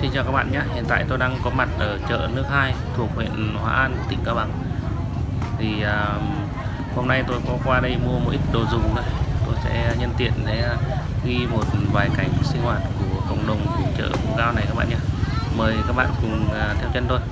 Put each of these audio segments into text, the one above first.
Xin chào các bạn nhé. Hiện tại tôi đang có mặt ở chợ Nước Hai thuộc huyện Hòa An, tỉnh Cao Bằng. Thì hôm nay tôi có qua đây mua một ít đồ dùng đây. Tôi sẽ nhân tiện để ghi một vài cảnh sinh hoạt của cộng đồng vùng chợ vùng cao này các bạn nhé. Mời các bạn cùng theo chân tôi.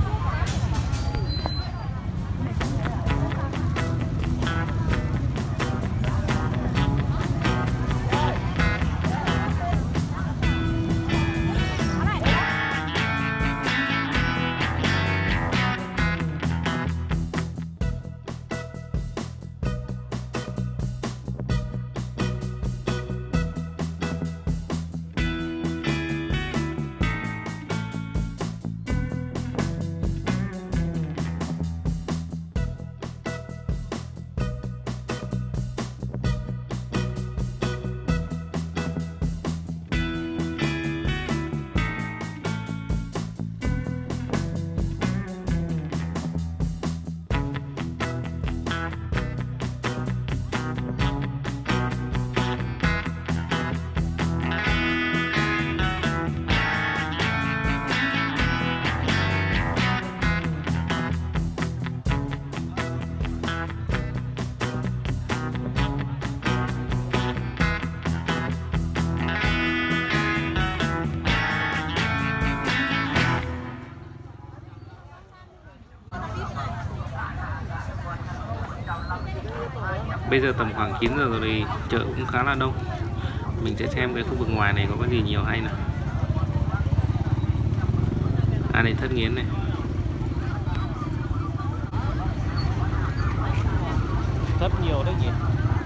Bây giờ tầm khoảng 9 giờ rồi thì chợ cũng khá là đông. Mình sẽ xem cái khu vực ngoài này có cái gì nhiều hay nào. Này thất nghiến này. Rất nhiều đấy nhỉ.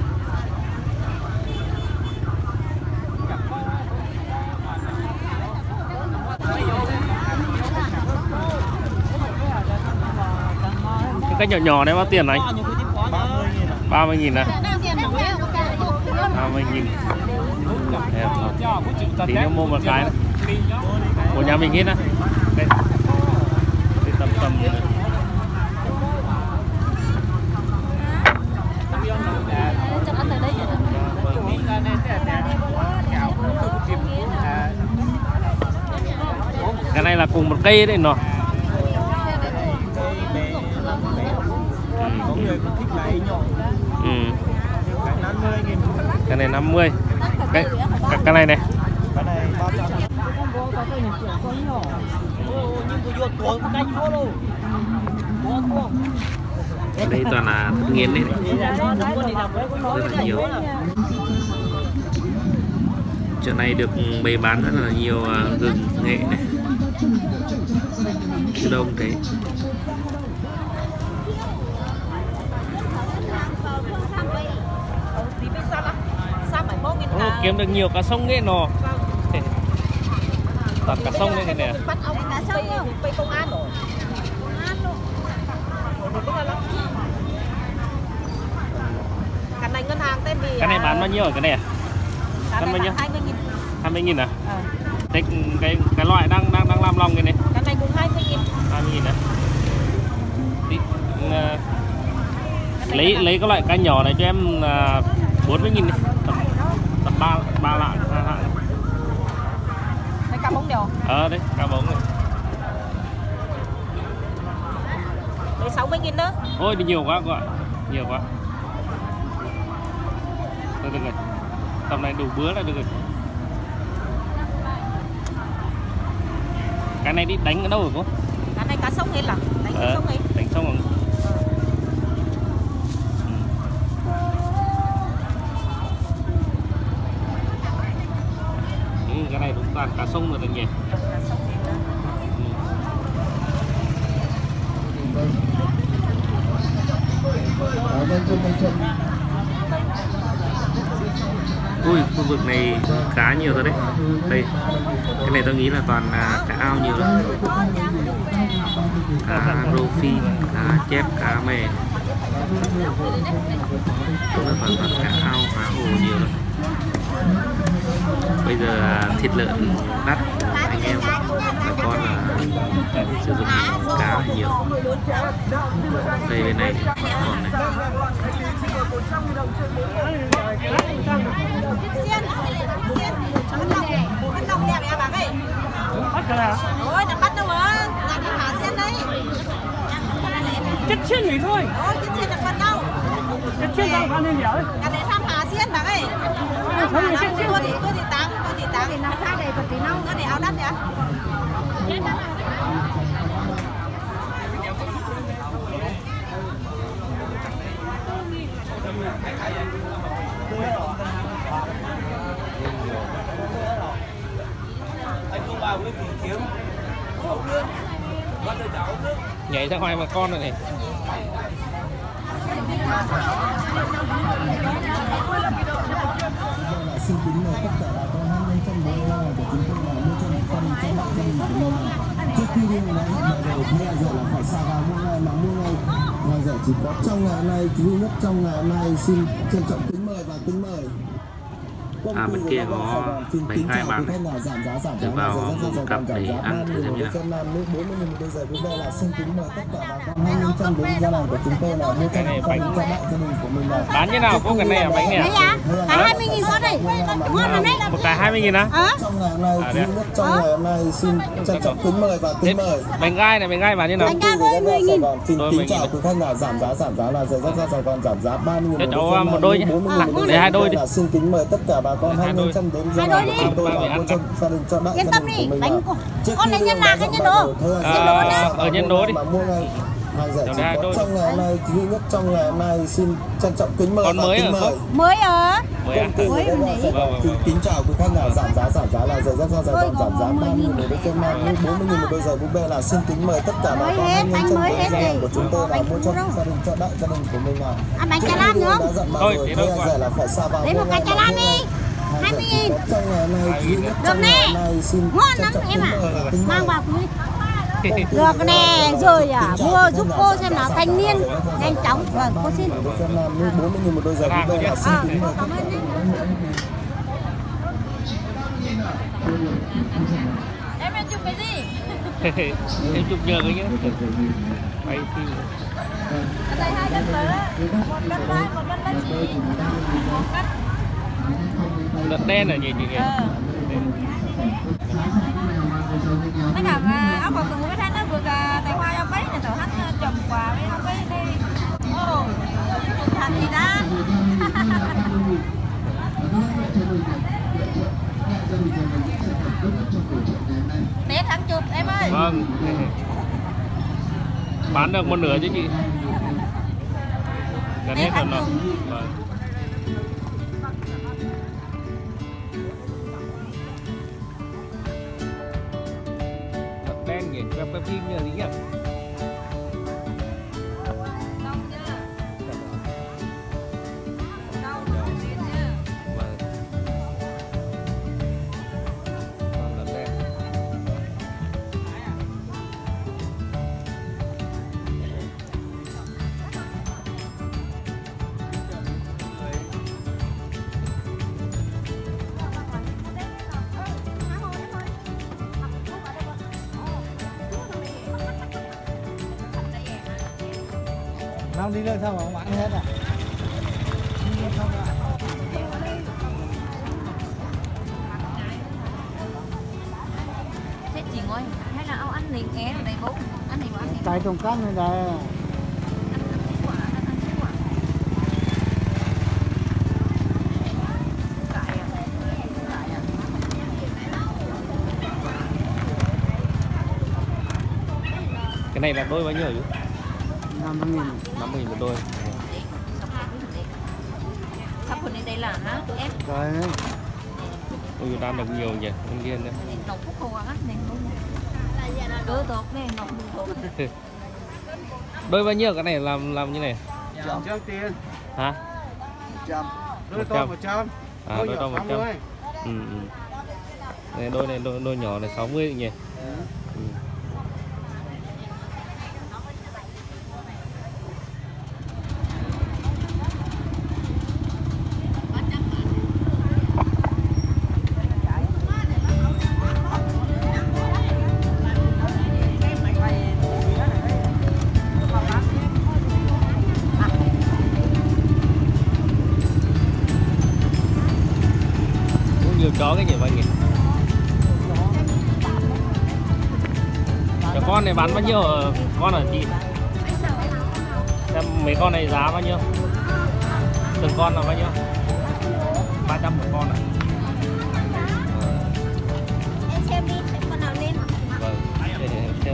Cái nhỏ nhỏ đấy bao tiền anh? 30.000 à? 30.000. Tí nữa mua một cái này. Của nhà mình hết á. Đây. Tầm cái này là cùng một cây đấy nó. Có người cũng thích lấy nhỏ. Cái này 50. Cái này này. Cái này 300. Đây toàn là thất nghiến đấy. Rất là nhiều. Chỗ này được bày bán rất là nhiều gừng nghệ này. Đông thế. Kiếm được nhiều cá sông nghệ nọ. Toàn cá sông đây này. Bắt ông cá sông không? Bây công an rồi. Cái này ngân hàng tên gì? Cái này bán bao nhiêu ở cái này à? Cái này 20.000. 20.000 à? Cái loại đang làm lòng cái này. Cái này cũng 20.000. 20.000 à? Lấy cái loại cá nhỏ này cho em 40.000 đi. Tầm 3 lạng. Đây cá bống đều. Đấy, cá bống này. Đây 60.000 nữa. Ôi đi nhiều quá gọi. Nhiều quá. Được rồi. Tầm này đủ bữa là được rồi. Cái này đi đánh ở đâu rồi cô? Cái này cá sông hết là. Đánh sông ấy. Đánh sông rồi. Cái này đúng toàn cá sông rồi được nhỉ? Cá sông hết đó. Ui, khu vực này cá nhiều rồi đấy. Đây, cái này tôi nghĩ là toàn cá ao nhiều lắm. Cá rô phi, cá chép, cá mè. Cũng là toàn cá ao, cá hồ nhiều lắm. Bây giờ thịt lợn đắt anh em, bà con là sử dụng cá nhiều. Đây bên này còn này. Ôi, nó bắt đâu mà, làm cái hả xiên đấy. Chất chiên nghỉ thôi. Ôi, cái xiên là bắt đâu. Chất chiên tao ăn đi nhở. Cái này tham hả xiên bác ơi. Tôi thì tăng. Thì nó khác đây còn tí nâu. Tôi thì áo đắt nhá. Nhảy ra ngoài mà con rồi này. Xin kính mời tất cả bà con hân nhân trong bữa của chúng tôi là mua cho một con cho bạn gia đình của mình. Trước khi đi này mà rồi bây giờ là phải xả vào mua ngay mà mua ngay. Ngoài giờ chỉ có trong ngày hôm nay, duy nhất trong ngày hôm nay, xin trân trọng kính mời và kính mời. Bên kia có bánh hai bạc được vào một cặp để ăn thử xem như nào. Xin kính mời tất cả bà con hân nhân trong đến gia đình của chúng tôi là mua cho một con cho bạn gia đình của mình là. Bán như nào? Có cái này là bánh này à? Cái 20.000 con đây. Ngon lắm đấy. Một cái 20.000 á? Trong ngày hôm nay, duy nhất trong ngày hôm nay, xin trân trọng kính mời và kính mời. Bánh gai này, bánh gai bán như nào? Bánh gai với 10.000. Xin kính chào quý khách là giảm giá là giờ ra Sài Gòn giảm giá 30.000 một đôi nhé. Để hai đôi đi. Xin kính mời tất cả bà con hân nhân trong đến gia đình của tôi là mua cho gia đình cho đại gia đình của mình. Bánh con này nhân là cái nhân đồ. Ở nhân đồ đi. Hàng rẻ chỉ có trong ngày hôm nay, duy nhất trong ngày hôm nay, xin trân trọng kính mời và kính mời. Mới à? Mới kính chào quý khách là giảm giá là giờ ra Sài Gòn giảm giá 30.000 một đôi chân nam, 40.000 một đôi giày búp bê là xin kính mời tất cả bà con hân nhân trong đến gia đình của chúng tôi là mua cho gia đình cho đại gia đình của mình là. Ăn bánh chả lam nữa không? Thôi, rẻ là phải xa vào. Lấy một cái chả lam đi. 20.000. Trong ngày hôm nay, duy nhất trong ngày hôm nay, xin ngon lắm em ạ. Mang vào quý. Được nè, rồi à, mua giúp cô xem nào, thanh niên, nhanh chóng. Vâng, cô xin. 40.000 một đôi giày búp bê là xin kính mời. Em chụp cái gì? Em chụp nhờ cái nhé. Quay phim. Ở đây 2 cân lớn, 1 cân 3, 1 cân 3 chỉ. 1 cân. Lợn đen là gì chị nhỉ? Tất cả áo quần của cái thanh nó vừa tài hoa cho mấy này tao hắn trồng quà với ông ấy đi. Ồ, thành gì đó. Tết thắng chụp em ơi. Vâng. Bán được một nửa chứ chị? Gần hết rồi nó. Vâng. Đen nhỉ, quay phim như là gì nhỉ? Không đi lên sao mà không ăn hết à? Thế chị ngồi hay là ông ăn liền ké rồi đây bố ăn thì ăn thì Tại trồng cát này đây. Cái này là đôi bao nhiêu chứ? 50.000. 50.000 một đôi. sắp phần đây là hả em? Rồi. Ôi đang được nhiều nhỉ, con điên đấy. Nọc phúc hồ á, này cứ tốt này, nọc tốt. Đôi bao nhiêu cái này làm như này? 100 tiền. Hả? 100. Đôi to 100. À, đôi to 100. Này đôi nhỏ này 60 nhỉ? có cái gì vậy nhỉ? Cái con này bán bao nhiêu? Con ở chị? Xem mấy con này giá bao nhiêu? Từng con là bao nhiêu? 300 một con ạ. Em xem đi, xem con nào lên. Vâng, để xem.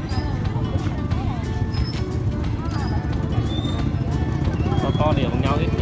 To to đều bằng nhau hết.